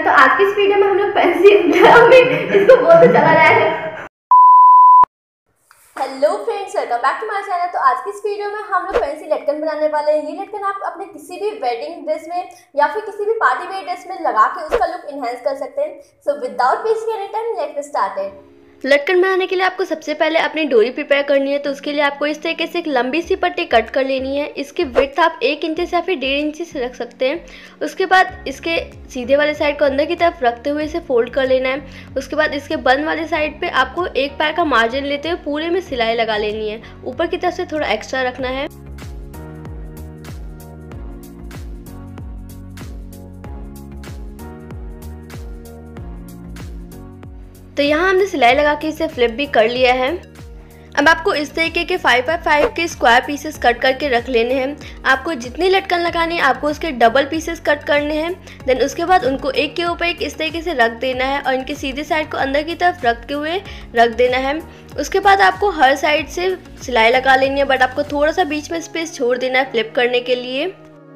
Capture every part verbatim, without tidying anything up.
तो आज की इस वीडियो में हम लोग फैंसी इसको बोलते चला रहा है। Hello friends, welcome back to my channel. तो आज की इस वीडियो में हम लोग फैंसी लटकन बनाने वाले हैं। ये लटकन आप अपने किसी भी वेडिंग ड्रेस में या फिर किसी भी पार्टी वेयर ड्रेस में लगा के उसका लुक इनहेंस कर सकते हैं। So without wasting any time, let's start. लटकन बनाने के लिए आपको सबसे पहले अपनी डोरी प्रिपेयर करनी है। तो उसके लिए आपको इस तरीके से एक लंबी सी पट्टी कट कर लेनी है। इसकी विड्थ आप एक इंच से या फिर डेढ़ इंच से रख सकते हैं। उसके बाद इसके सीधे वाले साइड को अंदर की तरफ रखते हुए इसे फोल्ड कर लेना है। उसके बाद इसके बंद वाले साइड पे आपको एक पैर का मार्जिन लेते हुए पूरे में सिलाई लगा लेनी है। ऊपर की तरफ से थोड़ा एक्स्ट्रा रखना है। तो यहाँ हमने सिलाई लगा के इसे फ्लिप भी कर लिया है। अब आपको इस तरीके के फाइव बाई फाइव के स्क्वायर पीसेस कट करके रख लेने हैं। आपको जितनी लटकन लगानी है आपको उसके डबल पीसेस कट करने हैं। देन उसके बाद उनको एक के ऊपर एक इस तरीके से रख देना है और इनके सीधे साइड को अंदर की तरफ रखते हुए रख देना है। उसके बाद आपको हर साइड से सिलाई लगा लेनी है, बट आपको थोड़ा सा बीच में स्पेस छोड़ देना है फ्लिप करने के लिए।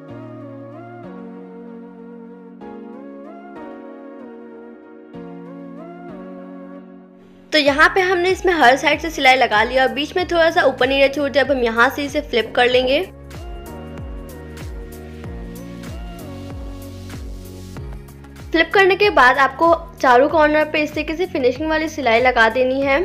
तो यहाँ पे हमने इसमें हर साइड से सिलाई लगा लिया और बीच में थोड़ा सा ऊपर नीचे छोड़ दिया। अब हम यहाँ से इसे फ्लिप कर लेंगे। फ्लिप करने के बाद आपको चारों कॉर्नर पे इस तरीके से फिनिशिंग वाली सिलाई लगा देनी है।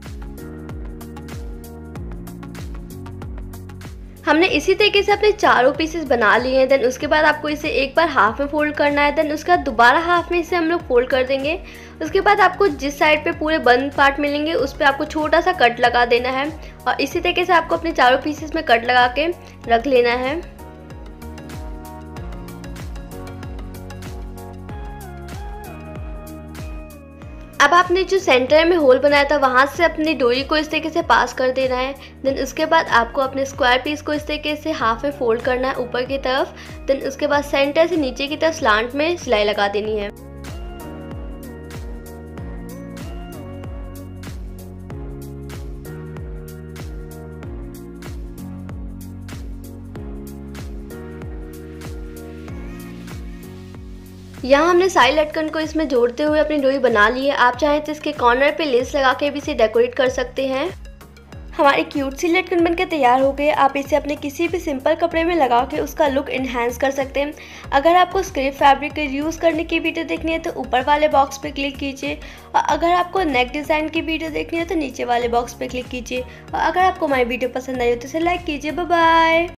हमने इसी तरीके से अपने चारों पीसेस बना लिए हैं। देन उसके बाद आपको इसे एक बार हाफ में फोल्ड करना है। देन उसके बाद दोबारा हाफ में इसे हम लोग फोल्ड कर देंगे। उसके बाद आपको जिस साइड पे पूरे बंद पार्ट मिलेंगे उस पर आपको छोटा सा कट लगा देना है और इसी तरीके से आपको अपने चारों पीसेस में कट लगा के रख लेना है। अब आपने जो सेंटर में होल बनाया था वहाँ से अपनी डोरी को इस तरीके से पास कर देना है। देन उसके बाद आपको अपने स्क्वायर पीस को इस तरीके से हाफ में फोल्ड करना है ऊपर की तरफ। देन उसके बाद सेंटर से नीचे की तरफ स्लांट में सिलाई लगा देनी है। यहाँ हमने साइड लटकन को इसमें जोड़ते हुए अपनी डोरी बना ली है। आप चाहें तो इसके कॉर्नर पे लेस लगा के भी इसे डेकोरेट कर सकते हैं। हमारी क्यूट सी लटकन बनकर तैयार हो गई। आप इसे अपने किसी भी सिंपल कपड़े में लगा के उसका लुक इन्हांस कर सकते हैं। अगर आपको स्क्रेप फैब्रिक यूज़ करने की वीडियो देखनी है तो ऊपर वाले बॉक्स पे क्लिक कीजिए और अगर आपको नेक डिज़ाइन की वीडियो देखनी है तो नीचे वाले बॉक्स पे क्लिक कीजिए। और अगर आपको हमारी वीडियो पसंद आई हो तो इसे लाइक कीजिए। Bye bye.